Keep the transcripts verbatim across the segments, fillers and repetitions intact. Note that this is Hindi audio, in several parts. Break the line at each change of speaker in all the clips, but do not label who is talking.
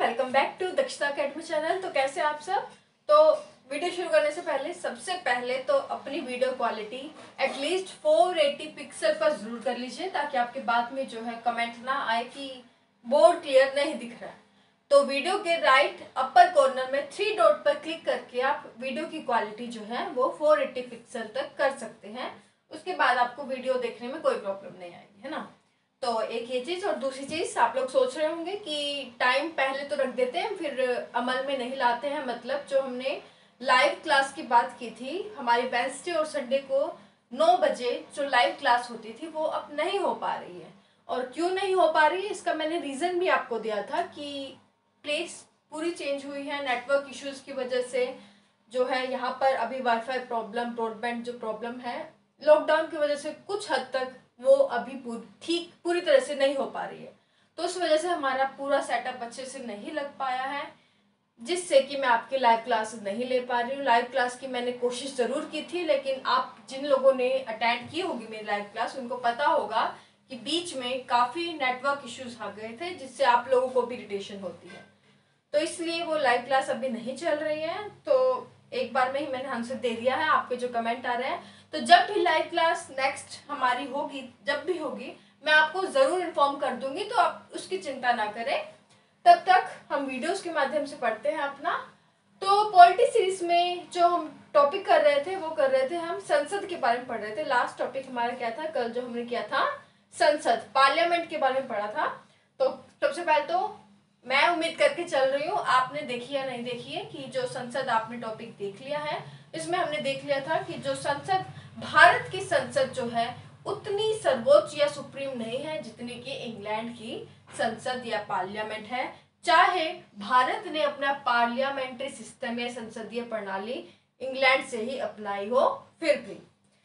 Welcome back to Dakshata academy channel. तो कैसे आप सब। तो वीडियो शुरू करने से पहले सबसे पहले तो अपनी video quality at least four eighty pixel पर जरूर कर लीजिए, ताकि आपके बाद में जो है कमेंट ना आए कि बोर्ड क्लियर नहीं दिख रहा है। तो वीडियो के राइट अपर कॉर्नर में थ्री डॉट पर क्लिक करके आप वीडियो की क्वालिटी जो है वो फोर एटी पिक्सल तक कर सकते हैं। उसके बाद आपको वीडियो देखने में कोई प्रॉब्लम नहीं आएगी, है ना। तो एक ये चीज, और दूसरी चीज आप लोग सोच रहे होंगे कि टाइम पहले तो रख देते हैं फिर अमल में नहीं लाते हैं। मतलब जो हमने लाइव क्लास की बात की थी, हमारी वेडनेसडे और संडे को नौ बजे जो लाइव क्लास होती थी वो अब नहीं हो पा रही है। और क्यों नहीं हो पा रही है इसका मैंने रीजन भी आपको दिया था कि प्लेस पूरी चेंज हुई है नेटवर्क इश्यूज की वजह से। जो है यहाँ पर अभी वाईफाई प्रॉब्लम, ब्रॉडबैंड जो प्रॉब्लम है लॉकडाउन की वजह से कुछ हद तक वो अभी ठीक पूरी तरह से नहीं हो पा रही है। तो उस वजह से हमारा पूरा सेटअप अच्छे से नहीं लग पाया है, जिससे कि मैं आपके लाइव क्लास नहीं ले पा रही हूँ। लाइव क्लास की मैंने कोशिश ज़रूर की थी, लेकिन आप जिन लोगों ने अटेंड की होगी मेरी लाइव क्लास उनको पता होगा कि बीच में काफ़ी नेटवर्क इश्यूज आ गए थे, जिससे आप लोगों को भी इरिटेशन होती है। तो इसलिए वो लाइव क्लास अभी नहीं चल रही है। तो एक बार में ही मैंने आंसर दे दिया है आपके जो कमेंट आ रहे हैं। तो जब भी लाइव क्लास नेक्स्ट हमारी होगी, जब भी होगी मैं आपको ज़रूर इन्फॉर्म कर दूंगी, तो आप उसकी चिंता ना करें। तब तक हम वीडियोस के माध्यम से पढ़ते हैं अपना। तो पॉलिटी सीरीज में जो हम टॉपिक कर रहे थे वो कर रहे थे हम संसद के बारे में पढ़ रहे थे। लास्ट टॉपिक हमारा क्या था, कल जो हमने किया था संसद पार्लियामेंट के बारे में पढ़ा था। तो सबसे पहले तो मैं उम्मीद करके चल रही हूँ आपने देखी या नहीं देखी है कि जो संसद आपने टॉपिक देख लिया है। इसमें हमने देख लिया था कि जो संसद, भारत की संसद जो है उतनी सर्वोच्च या सुप्रीम नहीं है जितनी कि इंग्लैंड की संसद या पार्लियामेंट है। चाहे भारत ने अपना पार्लियामेंट्री सिस्टम या संसदीय प्रणाली इंग्लैंड से ही अपनाई हो, फिर भी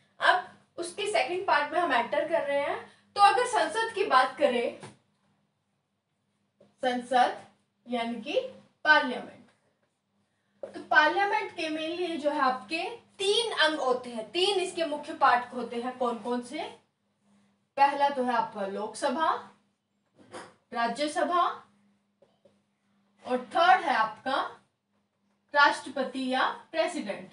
अब उसके सेकंड पार्ट में हम एंटर कर रहे हैं। तो अगर संसद की बात करें, संसद यानी कि पार्लियामेंट, तो पार्लियामेंट के मेनली जो है आपके तीन अंग होते हैं, तीन इसके मुख्य पार्ट होते हैं। कौन कौन से? पहला तो है आपका लोकसभा, राज्यसभा, और थर्ड है आपका राष्ट्रपति या प्रेसिडेंट।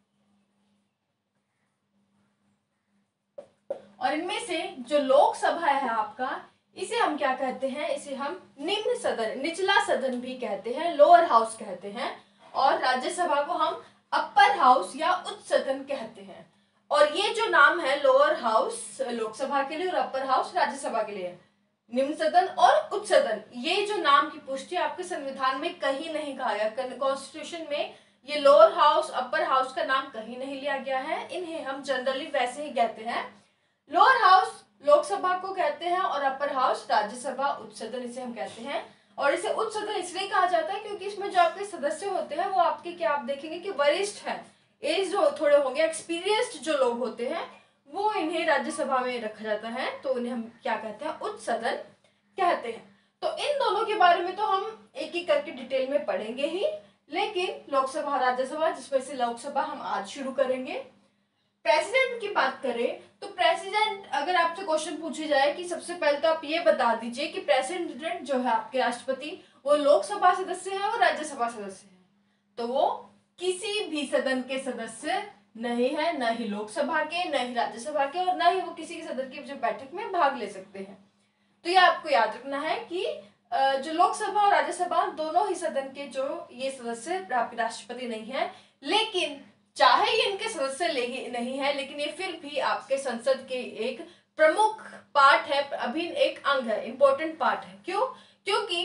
और इनमें से जो लोकसभा है आपका, इसे हम क्या कहते हैं, इसे हम निम्न सदन, निचला सदन भी कहते हैं, लोअर हाउस कहते हैं। और राज्यसभा को हम अपर हाउस या उच्च सदन कहते हैं। और ये जो नाम है लोअर हाउस लोकसभा के लिए और अपर हाउस राज्यसभा के लिए, निम्न सदन और उच्च सदन, ये जो नाम की पुष्टि आपके संविधान में कहीं नहीं कहा गया। कॉन्स्टिट्यूशन में ये लोअर हाउस अपर हाउस का नाम कहीं नहीं लिया गया है। इन्हें हम जनरली वैसे ही कहते हैं। लोअर हाउस लोकसभा को कहते हैं और अपर हाउस राज्यसभा, उच्च सदन इसे हम कहते हैं। और इसे उच्च सदन इसलिए कहा जाता है क्योंकि इसमें जो आपके सदस्य होते हैं वो आपके क्या आप देखेंगे कि वरिष्ठ हैं, एज जो थोड़े होंगे, एक्सपीरियंस्ड जो लोग होते हैं, वो इन्हें राज्यसभा में रखा जाता है। तो उन्हें हम क्या कहते हैं, उच्च सदन कहते हैं। तो इन दोनों के बारे में तो हम एक एक करके डिटेल में पढ़ेंगे ही, लेकिन लोकसभा राज्यसभा, जिसमें से लोकसभा हम आज शुरू करेंगे। प्रेसिडेंट की बात करें तो प्रेसिडेंट, अगर आपसे क्वेश्चन पूछे जाए कि सबसे पहले तो आप ये बता दीजिए कि प्रेसिडेंट जो है आपके राष्ट्रपति, वो लोकसभा सदस्य है और राज्यसभा सदस्य है, तो वो किसी भी सदन के सदस्य नहीं है, न ही लोकसभा के, न ही राज्यसभा के, और न ही वो किसी के सदन की जो बैठक में भाग ले सकते हैं। तो ये आपको याद रखना है कि जो लोकसभा और राज्यसभा दोनों ही सदन के जो ये सदस्य राष्ट्रपति नहीं है, लेकिन चाहे ये इनके सदस्य नहीं है, लेकिन ये फिर भी आपके संसद के एक प्रमुख पार्ट है, अभी एक अंग है, इंपॉर्टेंट पार्ट है। क्यों? क्योंकि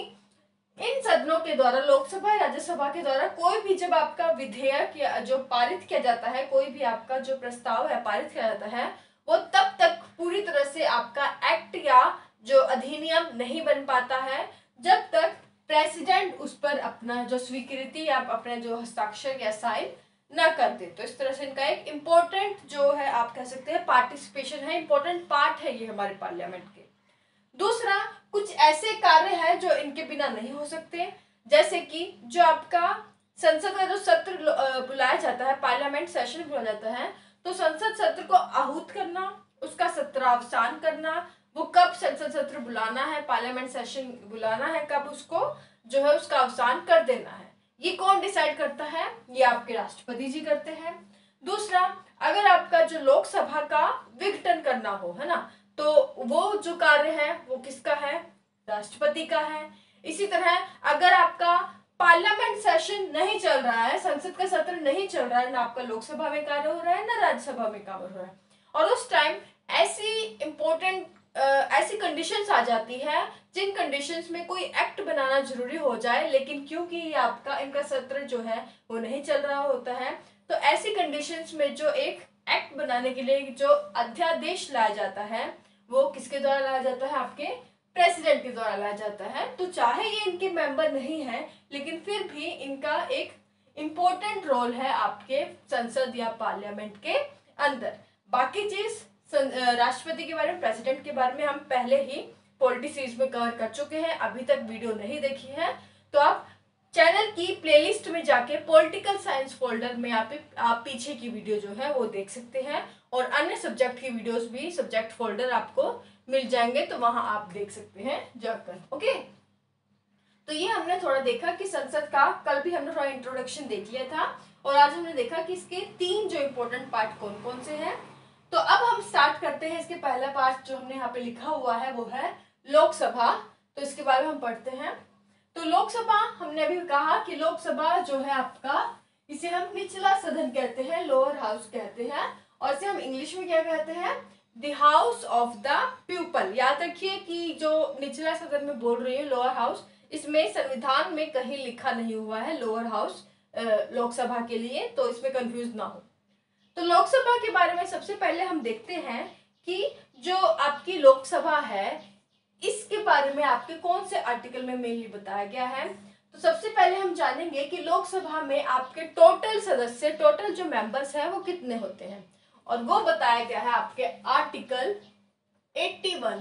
इन सदनों के द्वारा, लोकसभा या राज्यसभा के द्वारा कोई भी जब आपका विधेयक या जो पारित किया जाता है, कोई भी आपका जो प्रस्ताव है पारित किया जाता है, वो तब तक पूरी तरह से आपका एक्ट या जो अधिनियम नहीं बन पाता है जब तक प्रेसिडेंट उस पर अपना जो स्वीकृति या अपने जो हस्ताक्षर या साइन न कर दे। तो इस तरह से इनका एक इम्पोर्टेंट जो है आप कह सकते हैं पार्टिसिपेशन है, इम्पोर्टेंट पार्ट है ये हमारे पार्लियामेंट के। दूसरा, कुछ ऐसे कार्य हैं जो इनके बिना नहीं हो सकते, जैसे कि जो आपका संसद का जो सत्र बुलाया जाता है, पार्लियामेंट सेशन बुलाया जाता है, तो संसद सत्र को आहूत करना, उसका सत्रावसान करना, वो कब संसद सत्र बुलाना है, पार्लियामेंट सेशन बुलाना है कब, उसको जो है उसका अवसान कर देना है। ये कौन डिसाइड करता है? ये आपके राष्ट्रपति जी करते हैं। दूसरा, अगर आपका जो लोकसभा का विघटन करना हो, है ना, तो वो जो कार्य है वो किसका है? राष्ट्रपति का है। इसी तरह अगर आपका पार्लियामेंट सेशन नहीं चल रहा है, संसद का सत्र नहीं चल रहा है, ना आपका लोकसभा में कार्य हो रहा है ना राज्यसभा में कार्य हो रहा है, और उस टाइम ऐसी इंपॉर्टेंट ऐसी कंडीशंस आ जाती है जिन कंडीशंस में कोई एक्ट बनाना जरूरी हो जाए, लेकिन क्योंकि ये आपका इनका सत्र जो है वो नहीं चल रहा होता है, तो ऐसी कंडीशंस में जो एक एक्ट बनाने के लिए जो अध्यादेश लाया जाता है वो किसके द्वारा लाया जाता है? आपके प्रेसिडेंट के द्वारा लाया जाता है। तो चाहे ये इनके मेंबर नहीं है, लेकिन फिर भी इनका एक इम्पोर्टेंट रोल है आपके संसद या पार्लियामेंट के अंदर। बाकी चीज राष्ट्रपति के बारे में, प्रेसिडेंट के बारे में हम पहले ही पॉलिटी सीरीज में कवर कर चुके हैं। अभी तक वीडियो नहीं देखी है तो आप चैनल की प्लेलिस्ट में जाके पॉलिटिकल साइंस फोल्डर में आप, आप पीछे की वीडियो जो है वो देख सकते हैं, और अन्य सब्जेक्ट की वीडियोस भी सब्जेक्ट फोल्डर आपको मिल जाएंगे, तो वहां आप देख सकते हैं जाकर। ओके, तो ये हमने थोड़ा देखा कि संसद का, कल भी हमने थोड़ा इंट्रोडक्शन देख लिया था, और आज हमने देखा कि इसके तीन जो इम्पोर्टेंट पार्ट कौन कौन से हैं। तो अब हम स्टार्ट करते हैं। इसके पहला पार्ट जो हमने यहाँ पे लिखा हुआ है वो है लोकसभा। तो इसके बारे में हम पढ़ते हैं। तो लोकसभा, हमने अभी कहा कि लोकसभा जो है आपका, इसे हम निचला सदन कहते हैं, लोअर हाउस कहते हैं, और इसे हम इंग्लिश में क्या कहते हैं? The house of the people. याद रखिए कि जो निचला सदन में बोल रही है लोअर हाउस, इसमें संविधान में कहीं लिखा नहीं हुआ है लोअर हाउस लोकसभा के लिए, तो इसमें कंफ्यूज ना हो। तो लोकसभा के बारे में सबसे पहले हम देखते हैं कि जो आपकी लोकसभा है इसके बारे में आपके कौन से आर्टिकल में मेनली बताया गया है। तो सबसे पहले हम जानेंगे कि लोकसभा में आपके टोटल सदस्य, टोटल जो मेंबर्स हैं वो कितने होते हैं, और वो बताया गया है आपके आर्टिकल इक्यासी।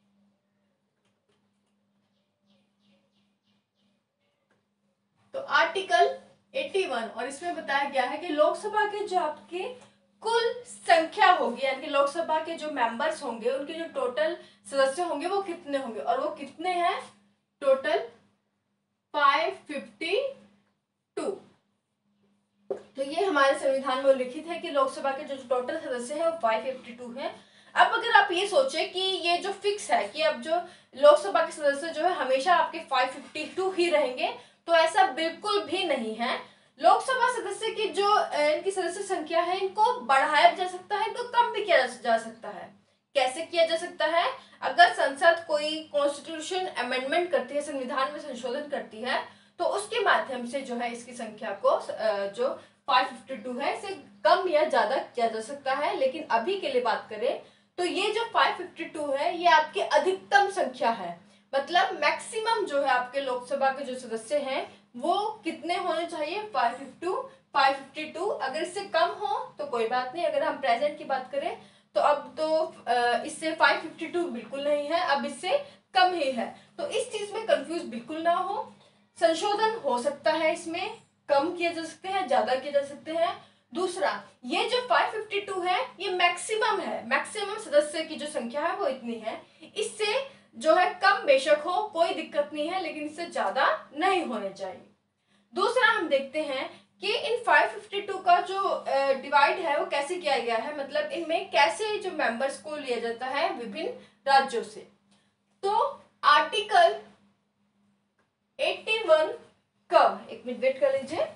तो आर्टिकल इक्यासी, और इसमें बताया गया है कि लोकसभा के जो आपके कुल संख्या होगी, यानी कि लोकसभा के जो मेंबर्स होंगे उनके जो टोटल सदस्य होंगे वो कितने होंगे, और वो कितने हैं? टोटल पाँच सौ बावन। तो ये हमारे संविधान में लिखित है कि लोकसभा के जो टोटल सदस्य हैं वो पाँच सौ बावन हैं। अब अगर आप ये सोचे कि ये जो फिक्स है कि अब जो लोकसभा के सदस्य जो है हमेशा आपके पाँच सौ बावन ही रहेंगे, तो ऐसा बिल्कुल भी नहीं है। लोकसभा सदस्य की जो इनकी सदस्य संख्या है इनको बढ़ाया जा सकता है, इनको कम भी किया जा सकता है। कैसे किया जा सकता है? अगर संसद कोई कॉन्स्टिट्यूशन अमेंडमेंट करती है, संविधान में संशोधन करती है, तो उसके माध्यम से जो है इसकी संख्या को जो पाँच सौ बावन है इसे कम या ज्यादा किया जा सकता है। लेकिन अभी के लिए बात करें तो ये जो पाँच सौ बावन है ये आपकी अधिकतम संख्या है, मतलब मैक्सिमम जो है आपके लोकसभा के जो सदस्य हैं वो कितने होने चाहिए? पाँच सौ बावन, पाँच सौ बावन। अगर इससे कम हो तो कोई बात नहीं। अगर हम प्रेजेंट की बात करें तो अब तो इससे पाँच सौ बावन बिल्कुल नहीं है, अब इससे कम ही है। तो इस चीज में कंफ्यूज बिल्कुल ना हो, संशोधन हो सकता है, इसमें कम किए जा सकते हैं, ज्यादा किए जा सकते हैं। दूसरा, ये जो पाँच सौ बावन है ये मैक्सिमम है, मैक्सिमम सदस्य की जो संख्या है वो इतनी है। इससे जो है कम बेशक हो कोई दिक्कत नहीं है, लेकिन इससे ज्यादा नहीं होने चाहिए। दूसरा हम देखते हैं कि इन पाँच सौ बावन का जो डिवाइड है वो कैसे किया गया है, मतलब इनमें कैसे जो मेंबर्स को लिया जाता है विभिन्न राज्यों से। तो आर्टिकल इक्यासी कब, एक मिनट वेट कर लीजिए।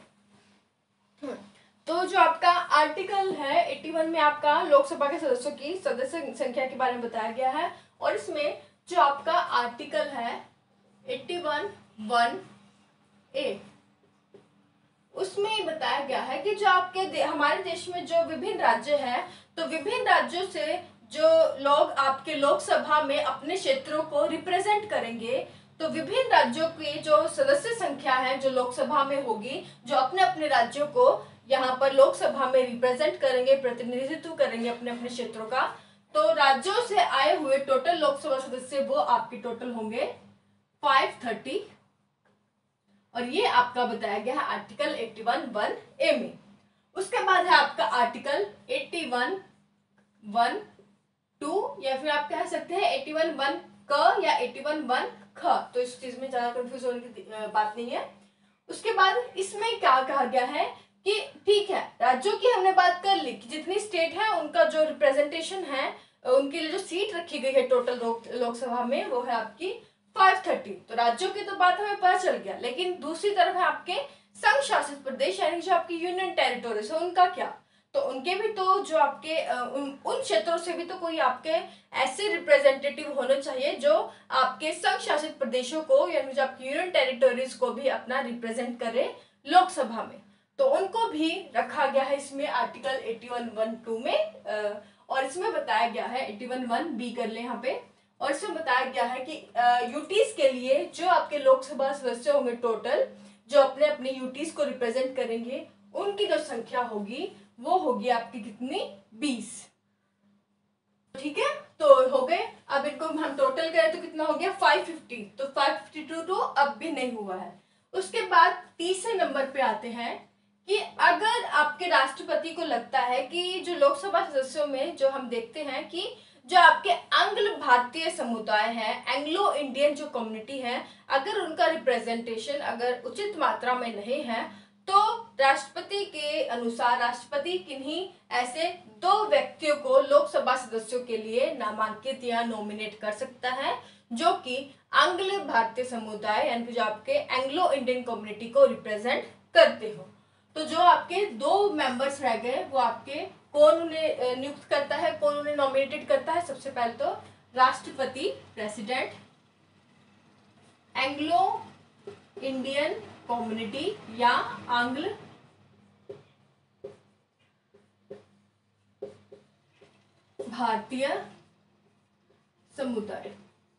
तो जो आपका आर्टिकल है इक्यासी में आपका लोकसभा के सदस्यों की सदस्य संख्या के बारे में बताया गया है, और इसमें जो आपका आर्टिकल है इक्यासी वन ए, उसमें बताया गया है कि जो आपके दे, हमारे देश में जो विभिन्न राज्य हैं, तो विभिन्न राज्यों से जो लोग आपके लोकसभा में अपने क्षेत्रों को रिप्रेजेंट करेंगे, तो विभिन्न राज्यों की जो सदस्य संख्या है जो लोकसभा में होगी, जो अपने अपने राज्यों को यहाँ पर लोकसभा में रिप्रेजेंट करेंगे, प्रतिनिधित्व करेंगे अपने अपने क्षेत्रों का, तो राज्यों से आए हुए टोटल लोकसभा सदस्य वो आपके टोटल होंगे पाँच सौ तीस, और ये आपका बताया गया है आर्टिकल इक्यासी वन ए में। उसके बाद है आपका आर्टिकल इक्यासी वन टू, या फिर आप कह सकते हैं इक्यासी वन क या इक्यासी वन ख, तो इस चीज में ज्यादा कंफ्यूज होने की बात नहीं है। उसके बाद इसमें क्या कहा गया है कि ठीक है, राज्यों की हमने बात कर ली कि जितनी स्टेट है उनका जो रिप्रेजेंटेशन है, उनके लिए जो सीट रखी गई है टोटल लोकसभा में वो है आपकी पाँच सौ तीस। तो राज्यों की तो बात हमें पता चल गया, लेकिन दूसरी तरफ है आपके संघ शासित प्रदेश यानी जो आपकी यूनियन टेरिटोरीज है उनका क्या, तो उनके भी तो जो आपके उन उन क्षेत्रों से भी तो कोई आपके ऐसे रिप्रेजेंटेटिव होने चाहिए जो आपके संघ शासित प्रदेशों को यानी जो आपकी यूनियन टेरिटोरीज को भी अपना रिप्रेजेंट करे लोकसभा में, तो उनको भी रखा गया है इसमें आर्टिकल इक्यासी वन टू में। और इसमें बताया गया है इक्यासी वन बी कर ले यहाँ पे, और इसमें बताया गया है कि यूटीज के लिए जो आपके लोकसभा सदस्य होंगे टोटल जो अपने अपने यूटीज को रिप्रेजेंट करेंगे, उनकी जो संख्या होगी वो होगी आपकी कितनी, बीस। ठीक है, तो हो गए। अब इनको हम टोटल करें तो कितना हो गया, पाँच सौ पचास। तो पाँच सौ बावन तो अब भी नहीं हुआ है। उसके बाद तीसरे नंबर पे आते हैं कि अगर आपके राष्ट्रपति को लगता है कि जो लोकसभा सदस्यों में जो हम देखते हैं कि जो आपके आंग्ल भारतीय समुदाय है, एंग्लो इंडियन जो कम्युनिटी है, अगर उनका रिप्रेजेंटेशन अगर उचित मात्रा में नहीं है, तो राष्ट्रपति के अनुसार राष्ट्रपति किन्हीं ऐसे दो व्यक्तियों को लोकसभा सदस्यों के लिए नामांकित या नॉमिनेट कर सकता है जो कि आंग्ल भारतीय समुदाय यानी जो आपके एंग्लो इंडियन कम्युनिटी को रिप्रेजेंट करते हो। तो जो आपके दो मेंबर्स रह गए वो आपके कौन उन्हें नियुक्त करता है, कौन उन्हें नॉमिनेटेड करता है, सबसे पहले तो राष्ट्रपति प्रेसिडेंट, एंग्लो इंडियन कम्युनिटी या आंग्ल भारतीय समुदाय,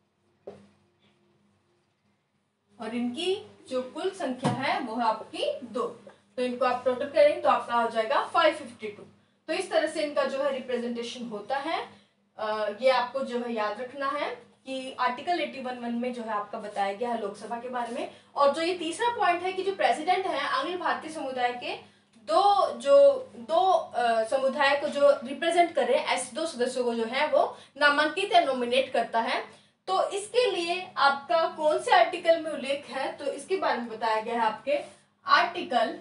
और इनकी जो कुल संख्या है वो है आपकी दो। तो इनको आप टोटल करेंगे तो आपका हो जाएगा पाँच सौ बावन। तो इस तरह से इनका जो है रिप्रेजेंटेशन होता है। आ, ये आपको जो है याद रखना है कि आर्टिकल इक्यासी वन में जो है आपका बताया गया है लोकसभा के बारे में। और जो ये तीसरा पॉइंट है कि जो प्रेसिडेंट है आंग्ल भारतीय समुदाय के दो जो दो आ, समुदाय को जो रिप्रेजेंट करे ऐसे दो सदस्यों को जो है वो नामांकित या नॉमिनेट करता है। तो इसके लिए आपका कौन से आर्टिकल में उल्लेख है, तो इसके बारे में बताया गया है आपके आर्टिकल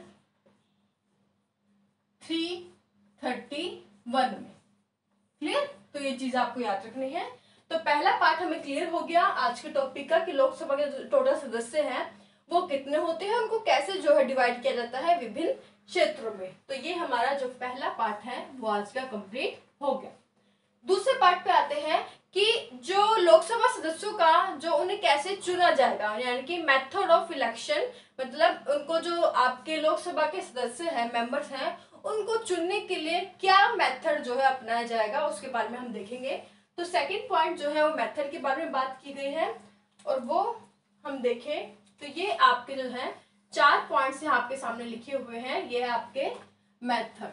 तीन सौ इकतीस में। क्लियर, तो ये चीज आपको याद रखनी है। तो पहला पार्ट हमें क्लियर हो गया आज के टॉपिक का कि लोकसभा के टोटल सदस्य हैं वो कितने होते हैं, उनको कैसे जो है डिवाइड किया जाता है विभिन्न क्षेत्रों में। तो ये हमारा जो पहला पार्ट है वो आज का कंप्लीट हो गया। दूसरे पार्ट पे आते हैं कि जो लोकसभा सदस्यों का जो उन्हें कैसे चुना जाएगा, यानी कि मेथड ऑफ इलेक्शन, मतलब उनको जो आपके लोकसभा के सदस्य हैं, मेंबर्स हैं, उनको चुनने के लिए क्या मेथड जो है अपनाया जाएगा उसके बारे में हम देखेंगे। तो सेकंड पॉइंट जो है वो मेथड के बारे में बात की गई है, और वो हम देखें तो ये आपके जो है चार पॉइंट्स यहाँ आपके सामने लिखे हुए हैं। ये है आपके मेथड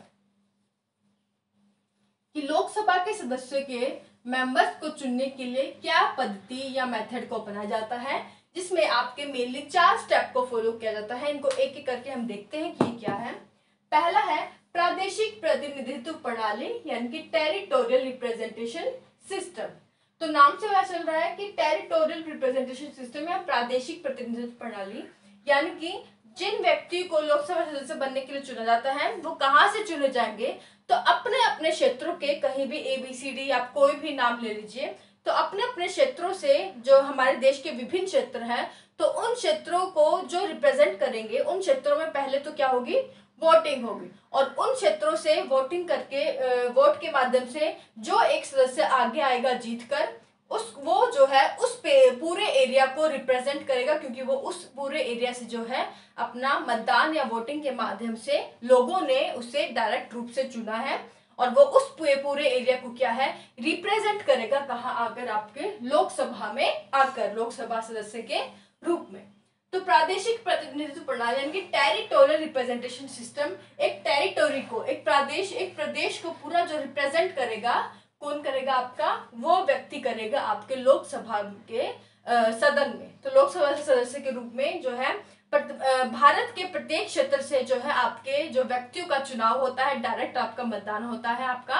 कि लोकसभा के सदस्य के मेंबर्स को चुनने के लिए क्या पद्धति या मेथड को अपनाया जाता है, जिसमें आपके मेनली चार स्टेप को फॉलो किया जाता है। इनको एक एक करके हम देखते हैं कि ये क्या है। पहला है प्रादेशिक प्रतिनिधित्व प्रणाली यानी कि टेरिटोरियल रिप्रेजेंटेशन सिस्टम। तो नाम से पता चल रहा है कि टेरिटोरियल रिप्रेजेंटेशन सिस्टम या प्रादेशिक प्रतिनिधित्व प्रणाली, यानी कि जिन व्यक्ति को लोकसभा सदस्य बनने के लिए चुना जाता है वो कहाँ से चुने जाएंगे, तो अपने अपने क्षेत्रों के कहीं भी ए बी सी डी आप कोई भी नाम ले लीजिए, तो अपने अपने क्षेत्रों से जो हमारे देश के विभिन्न क्षेत्र हैं तो उन क्षेत्रों को जो रिप्रेजेंट करेंगे उन क्षेत्रों में पहले तो क्या होगी, वोटिंग होगी, और उन क्षेत्रों से वोटिंग करके वोट के माध्यम से जो एक सदस्य आगे आएगा जीतकर, उस वो जो है उस पे पूरे एरिया को रिप्रेजेंट करेगा, क्योंकि वो उस पूरे एरिया से जो है अपना मतदान या वोटिंग के माध्यम से लोगों ने उसे डायरेक्ट रूप से चुना है, और वो उस पूरे एरिया को क्या है रिप्रेजेंट करेगा, कहाँ आकर, आपके लोकसभा में आकर, लोकसभा सदस्य के रूप में। तो प्रादेशिक प्रतिनिधित्व प्रणाली यानी कि टेरिटोरियल रिप्रेजेंटेशन सिस्टम एक टेरिटोरी को, एक प्रदेश एक प्रदेश को पूरा जो रिप्रेजेंट करेगा, कौन करेगा, आपका वो व्यक्ति करेगा आपके लोकसभा के आ, सदन में। तो लोकसभा सदस्य के रूप में जो है भारत के प्रत्येक क्षेत्र से जो है आपके जो व्यक्तियों का चुनाव होता है, डायरेक्ट आपका मतदान होता है आपका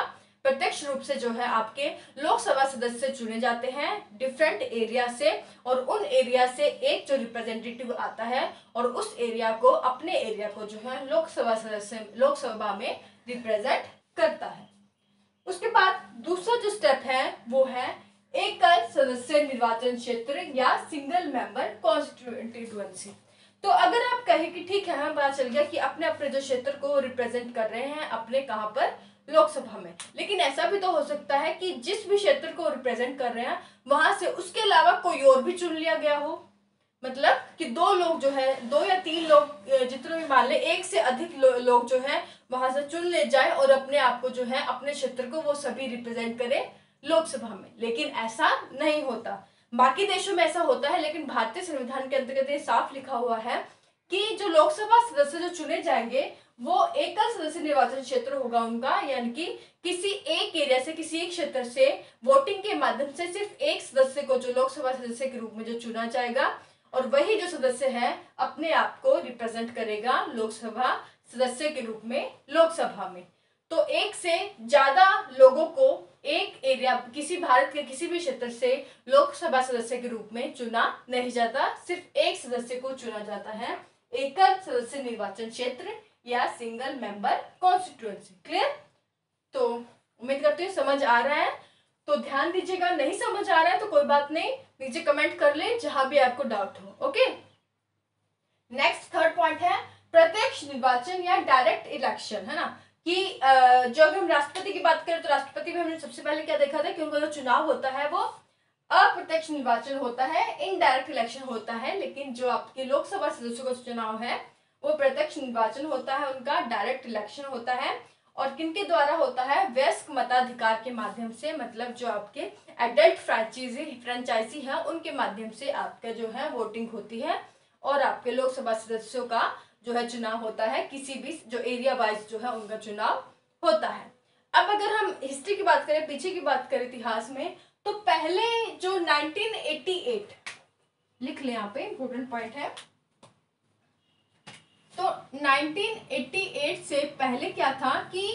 प्रत्यक्ष रूप से जो है आपके लोकसभा सदस्य चुने जाते हैं डिफरेंट एरिया से, और उन एरिया से एक जो रिप्रेजेंटेटिव आता है और उस एरिया को, अपने एरिया को जो है लोकसभा सदस्य लोकसभा में रिप्रेजेंट करता है। उसके बाद दूसरा जो स्टेप है वो है एकल सदस्य निर्वाचन क्षेत्र या सिंगल मेंबर कॉन्स्टिट्यूएंसी। तो अगर आप कहें कि ठीक है, हमें पता चल गया कि अपने अपने जो क्षेत्र को रिप्रेजेंट कर रहे हैं अपने कहाँ पर, लोकसभा में, लेकिन ऐसा भी तो हो सकता है कि जिस भी क्षेत्र को रिप्रेजेंट कर रहे हैं वहां से उसके अलावा कोई और भी चुन लिया गया हो। मतलब कि दो लोग जो है, दो या तीन लोग, जितने भी मान ले, एक से अधिक लो, लोग जो है वहां से चुन ले जाए और अपने आप को जो है, अपने क्षेत्र को वो सभी रिप्रेजेंट करें लोकसभा में। लेकिन ऐसा नहीं होता, बाकी देशों में ऐसा होता है, लेकिन भारतीय संविधान के अंतर्गत ये साफ लिखा हुआ है कि जो लोकसभा सदस्य जो चुने जाएंगे वो एकल सदस्य निर्वाचन क्षेत्र होगा उनका, यानी कि किसी एक एरिया से, किसी एक क्षेत्र से वोटिंग के माध्यम से सिर्फ एक सदस्य को जो लोकसभा सदस्य के रूप में जो चुना जाएगा, और वही जो सदस्य है अपने आप को रिप्रेजेंट करेगा लोकसभा सदस्य के रूप में लोकसभा में। तो एक से ज्यादा लोगों को एक एरिया, किसी भारत के किसी भी क्षेत्र से लोकसभा सदस्य के रूप में चुना नहीं जाता, सिर्फ एक सदस्य को चुना जाता है एकल सदस्य निर्वाचन क्षेत्र या सिंगल मेंबर कॉन्स्टिट्यूएंसी। क्लियर? तो उम्मीद करती हूँ समझ आ रहा है, तो ध्यान दीजिएगा। नहीं समझ आ रहा है तो कोई बात नहीं, नीचे कमेंट कर ले जहां भी आपको डाउट हो। ओके, नेक्स्ट थर्ड पॉइंट है प्रत्यक्ष निर्वाचन या डायरेक्ट इलेक्शन, है ना, कि जो अगर हम राष्ट्रपति की बात करें तो राष्ट्रपति में हमने सबसे पहले क्या देखा था कि उनका जो चुनाव होता है वो अप्रत्यक्ष निर्वाचन होता है, इनडायरेक्ट इलेक्शन होता है। लेकिन जो आपके लोकसभा सदस्यों का चुनाव है वो प्रत्यक्ष निर्वाचन होता है, उनका डायरेक्ट इलेक्शन होता है। और किनके द्वारा होता है? वयस्क मताधिकार के माध्यम से, मतलब जो आपके एडल्ट फ्रेंचाइजी फ्रेंचाइजी है उनके माध्यम से आपका जो है वोटिंग होती है, और आपके लोकसभा सदस्यों का जो है चुनाव होता है, किसी भी जो एरिया वाइज जो है उनका चुनाव होता है। अब अगर हम हिस्ट्री की बात करें, पीछे की बात करें इतिहास में, तो पहले जो नाइनटीन एटी एट, लिख ले यहाँ पे, इम्पोर्टेंट पॉइंट है। तो नाइनटीन एटी एट से पहले क्या था कि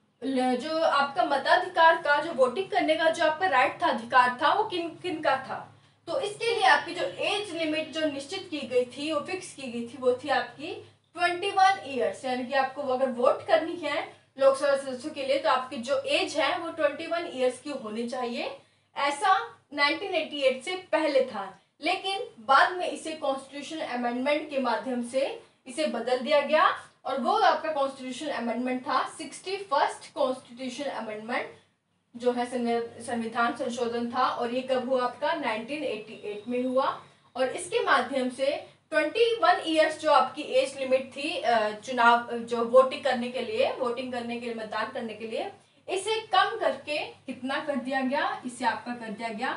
जो आपका मताधिकार का, जो वोटिंग करने का जो आपका राइट था, अधिकार था, वो किन किन का था? तो इसके लिए आपकी जो एज लिमिट जो निश्चित की गई थी, वो फिक्स की गई थी, वो थी आपकी इक्कीस इयर्स। यानी कि आपको अगर वोट करनी है लोकसभा सदस्यों के लिए तो आपकी जो एज है वो इक्कीस इयर्स की होनी चाहिए। ऐसा नाइनटीन एटी एट से पहले था, लेकिन बाद में इसे कॉन्स्टिट्यूशन अमेंडमेंट के माध्यम से इसे बदल दिया गया, और वो आपका कॉन्स्टिट्यूशन अमेंडमेंट था सिक्सटी फर्स्ट कॉन्स्टिट्यूशन अमेंडमेंट, जो है संविधान संशोधन था। और ये कब हुआ? आपका नाइनटीन एटी एट में हुआ, और इसके माध्यम से इक्कीस इयर्स जो आपकी एज लिमिट थी चुनाव जो वोटिंग करने के लिए, वोटिंग करने के लिए, मतदान करने के लिए, इसे कम करके कितना कर दिया गया? इसे आपका कर दिया गया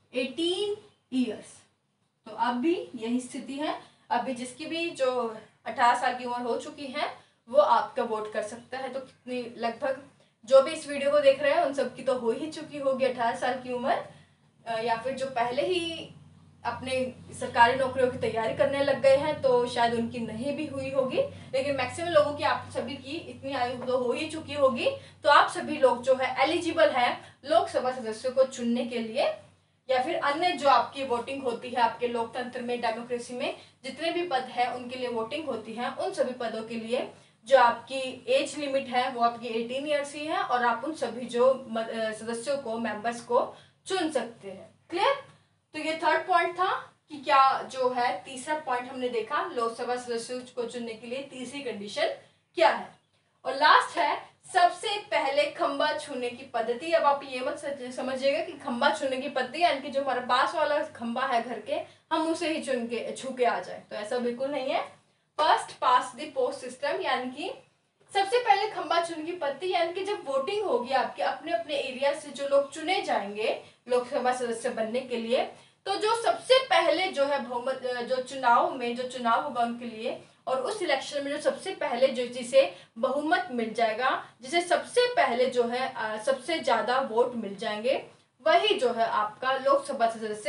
अठारह इयर्स। तो अब भी यही स्थिति है, अभी जिसकी भी जो अठारह साल की उम्र हो चुकी है वो आपका वोट कर सकता है। तो कितनी, लगभग जो भी इस वीडियो को देख रहे हैं उन सबकी तो हो ही चुकी होगी अठारह साल की उम्र, या फिर जो पहले ही अपने सरकारी नौकरियों की तैयारी करने लग गए हैं तो शायद उनकी नहीं भी हुई होगी, लेकिन मैक्सिमम लोगों की, आप सभी की इतनी आयु तो हो ही चुकी होगी। तो आप सभी लोग जो है एलिजिबल है लोकसभा सदस्यों को चुनने के लिए, या फिर अन्य जो आपकी वोटिंग होती है आपके लोकतंत्र में, डेमोक्रेसी में जितने भी पद है उनके लिए वोटिंग होती है। उन सभी पदों के लिए जो आपकी एज लिमिट है वो आपकी अठारह इयर्स ही है, और आप उन सभी जो सदस्यों को, मेंबर्स को चुन सकते हैं। क्लियर? तो ये थर्ड पॉइंट था कि क्या जो है तीसरा पॉइंट हमने देखा, लोकसभा सदस्यों को चुनने के लिए तीसरी कंडीशन क्या है। और लास्ट है सबसे पहले खंबा छूने की पद्धति। अब आप ये मत समझिएगा कि खंबा छूने की पद्धति यानी कि जो हमारे पास वाला खंबा है घर के, हम उसे ही चुन के छू के आ जाए, तो ऐसा बिल्कुल नहीं है। First past the post system, यानी कि सबसे पहले खंबा चुनने की पद्धति, यानी कि जब वोटिंग होगी आपके अपने अपने एरिया से जो लोग चुने जाएंगे लोकसभा सदस्य बनने के लिए, तो जो सबसे पहले जो है बहुमत, जो चुनाव में जो चुनाव होगा उनके लिए, और उस इलेक्शन में जो सबसे पहले जो जिसे बहुमत मिल जाएगा, जिसे सबसे पहले जो है सबसे ज्यादा वोट मिल जाएंगे, वही जो है आपका लोकसभा सदस्य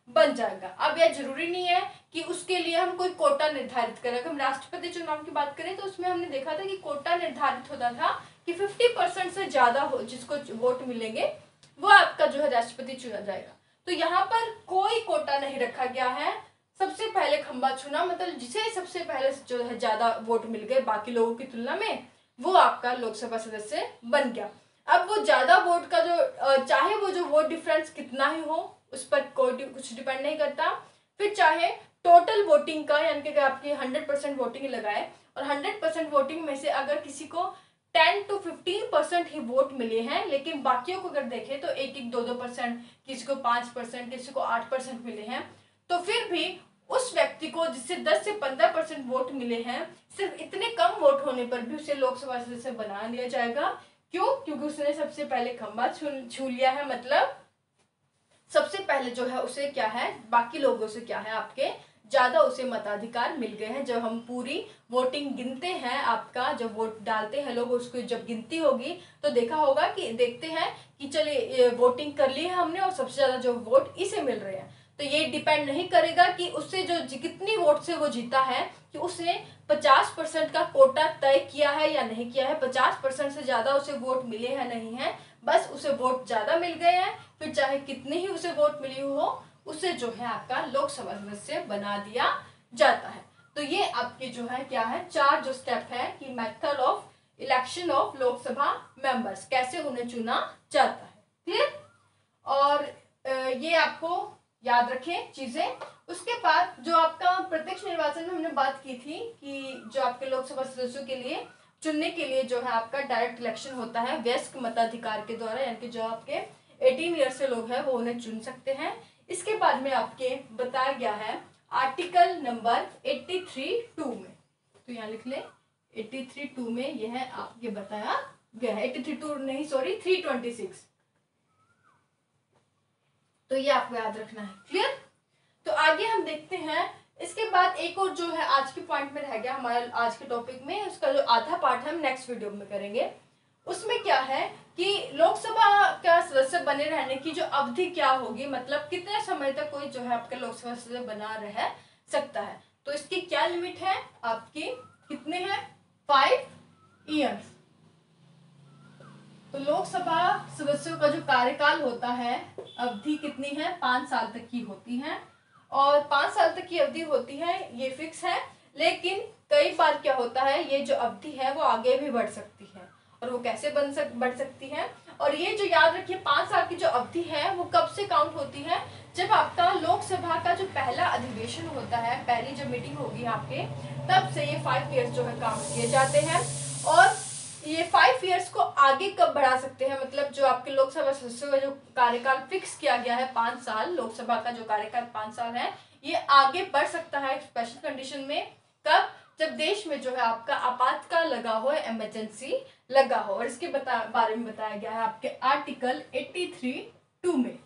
बन जाएगा। अब यह जरूरी नहीं है कि उसके लिए हम कोई कोटा निर्धारित करें। अगर हम राष्ट्रपति चुनाव की बात करें तो उसमें हमने देखा था कि कोटा निर्धारित होता था कि फिफ्टी परसेंट से ज्यादा हो जिसको वोट मिलेंगे वो आपका जो है राष्ट्रपति चुना जाएगा। तो यहाँ पर कोई कोटा नहीं रखा गया है। सबसे पहले खंबा चुना, मतलब जिसे सबसे पहले जो है ज्यादा वोट मिल गए बाकी लोगों की तुलना में, वो आपका लोकसभा सदस्य बन गया। अब वो ज्यादा वोट का जो चाहे वो जो वोट डिफरेंस कितना ही हो उस पर कोई कुछ डिपेंड नहीं करता। फिर चाहे टोटल वोटिंग का यानी कि आपकी हंड्रेड परसेंट वोटिंग लगाए और हंड्रेड परसेंट वोटिंग में से अगर किसी को टेन टू फिफ्टीन परसेंट ही वोट मिले हैं, लेकिन बाकियों को अगर देखें तो एक एक दो दो परसेंट, किसी को पांच परसेंट, किसी को आठ परसेंट मिले हैं, तो फिर भी उस व्यक्ति को जिससे दस से पंद्रह परसेंट वोट मिले हैं, सिर्फ इतने कम वोट होने पर भी उसे लोकसभा सदस्य बना दिया जाएगा। क्यों? क्योंकि उसने सबसे पहले खंबा छू लिया है, मतलब सबसे पहले जो है उसे क्या है, बाकी लोगों से क्या है आपके ज्यादा उसे मताधिकार मिल गए हैं। जब हम पूरी वोटिंग गिनते हैं, आपका जब वोट डालते हैं लोग, उसको जब गिनती होगी तो देखा होगा कि देखते हैं कि चलिए वोटिंग कर ली है हमने और सबसे ज्यादा जो वोट इसे मिल रहे हैं। तो ये डिपेंड नहीं करेगा कि उससे जो कितनी वोट से वो जीता है कि उसने पचास परसेंट का कोटा तय किया है या नहीं किया है, पचास परसेंट से ज्यादा उसे वोट मिले हैं नहीं है, बस उसे वोट ज्यादा मिल गए हैं, फिर चाहे कितने ही उसे वोट मिली हो उसे जो है आपका लोकसभा सदस्य बना दिया जाता है। तो ये आपके जो है क्या है, चार जो स्टेप है कि method of election of Lok Sabha members, कैसे उन्हें चुना जाता है। क्लियर? और ये आपको याद रखें चीजें। उसके बाद जो आपका प्रत्यक्ष निर्वाचन में हमने बात की थी कि जो आपके लोकसभा सदस्यों के लिए चुनने के लिए जो है आपका डायरेक्ट इलेक्शन होता है वयस्क मताधिकार के द्वारा, यानी कि जो आपके अठारह ईयर से लोग हैं वो उन्हें चुन सकते हैं। इसके बाद में आपके बताया गया है आर्टिकल नंबर तिरासी टू में, तो यहाँ लिख ले तिरासी टू में यह आपके बताया गया है, तिरासी टू नहीं सॉरी तीन सौ छब्बीस, तो ये आपको याद रखना है। क्लियर? तो आगे हम देखते हैं। इसके बाद एक और जो है आज के पॉइंट में रह गया हमारे आज के टॉपिक में, उसका जो आधा पार्ट हम नेक्स्ट वीडियो में करेंगे। उसमें क्या है कि लोकसभा का सदस्य बने रहने की जो अवधि क्या होगी, मतलब कितने समय तक कोई जो है आपका लोकसभा सदस्य बना रह सकता है। तो इसकी क्या लिमिट है आपकी, कितने हैं, फाइव ईयर्स। तो लोकसभा सदस्यों का जो कार्यकाल होता है अवधि कितनी है, पांच साल तक की होती है, और पांच साल तक की अवधि होती है ये फिक्स है। लेकिन कई बार क्या होता है ये जो अवधि है वो आगे भी बढ़ सकती है, और वो कैसे बन सक बढ़ सकती है, और ये जो याद रखिए पांच साल की जो अवधि है वो कब से काउंट होती है, जब आपका लोकसभा का जो पहला अधिवेशन होता है, पहली जो मीटिंग होगी आपके, तब से ये फाइव ईयर्स जो है काउंट किए जाते हैं। और ये फाइव ईयर्स को आगे कब बढ़ा सकते हैं, मतलब जो आपके लोकसभा सदस्यों का जो कार्यकाल फिक्स किया गया है पांच साल, लोकसभा का जो कार्यकाल पांच साल है ये आगे बढ़ सकता है स्पेशल कंडीशन में। कब? जब देश में जो है आपका आपातकाल लगा हो, इमरजेंसी लगा हो। और इसके बता बारे में बताया गया है आपके आर्टिकल तिरासी टू में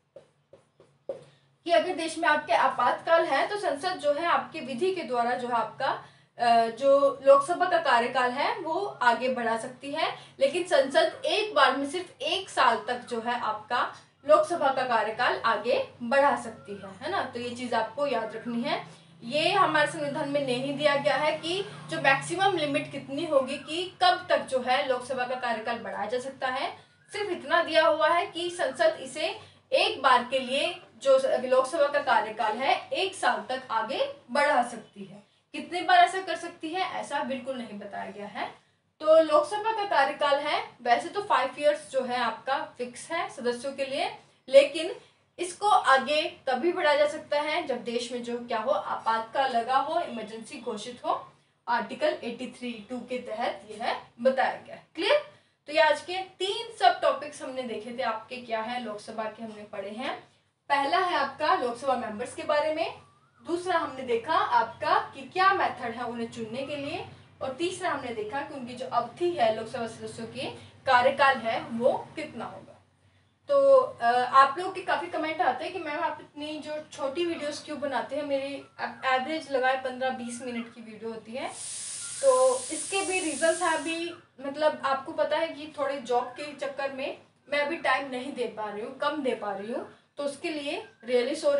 कि अगर देश में आपके आपातकाल है तो संसद जो है आपके विधि के द्वारा जो है आपका जो लोकसभा का कार्यकाल है वो आगे बढ़ा सकती है, लेकिन संसद एक बार में सिर्फ एक साल तक जो है आपका लोकसभा का कार्यकाल आगे बढ़ा सकती है, है ना। तो ये चीज आपको याद रखनी है। ये हमारे संविधान में नहीं दिया गया है कि जो मैक्सिमम लिमिट कितनी होगी कि कब तक जो है लोकसभा का कार्यकाल बढ़ाया जा सकता है। सिर्फ इतना दिया हुआ है कि संसद इसे एक बार के लिए जो लोकसभा का कार्यकाल है एक साल तक आगे बढ़ा सकती है। कितनी बार ऐसा कर सकती है ऐसा बिल्कुल नहीं बताया गया है। तो लोकसभा का कार्यकाल है वैसे तो फाइव इयर्स जो है आपका फिक्स है सदस्यों के लिए, लेकिन इसको आगे तभी बढ़ाया जा सकता है जब देश में जो क्या हो, आपातकाल लगा हो, इमरजेंसी घोषित हो। आर्टिकल तिरासी टू के तहत यह बताया गया है। क्लियर? तो ये आज के तीन सब टॉपिक्स हमने देखे थे आपके, क्या है लोकसभा के हमने पढ़े हैं। पहला है आपका लोकसभा मेंबर्स के बारे में, दूसरा हमने देखा आपका कि क्या मेथड है उन्हें चुनने के लिए, और तीसरा हमने देखा कि उनकी जो अवधि है लोकसभा सदस्यों की कार्यकाल है वो कितना होगा। तो आप लोग के काफी कमेंट आते हैं कि मैम आप इतनी जो छोटी वीडियोस क्यों बनाते हैं, मेरी एवरेज लगाए पंद्रह बीस मिनट की वीडियो होती है। तो इसके भी रीजंस हैं, अभी मतलब आपको पता है कि थोड़े जॉब के चक्कर में मैं अभी टाइम नहीं दे पा रही हूँ, कम दे पा रही हूँ, तो उसके लिए रियली सॉरी।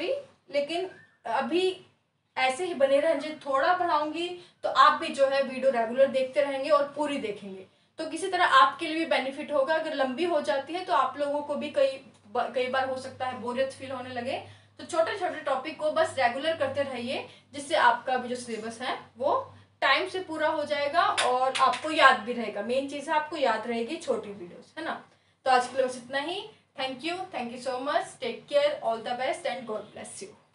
लेकिन अभी ऐसे ही बने रहें, थोड़ा पढ़ाऊंगी तो आप भी जो है वीडियो रेगुलर देखते रहेंगे और पूरी देखेंगे, तो किसी तरह आपके लिए भी बेनिफिट होगा। अगर लंबी हो जाती है तो आप लोगों को भी कई कई बार हो सकता है बोरियत फील होने लगे, तो छोटे छोटे टॉपिक को बस रेगुलर करते रहिए, जिससे आपका भी जो सिलेबस है वो टाइम से पूरा हो जाएगा और आपको याद भी रहेगा। मेन चीज़ है आपको याद रहेगी छोटी वीडियोस, है ना। तो आज के लिए बस इतना ही। Thank you, thank you so much, take care, all the best and God bless you.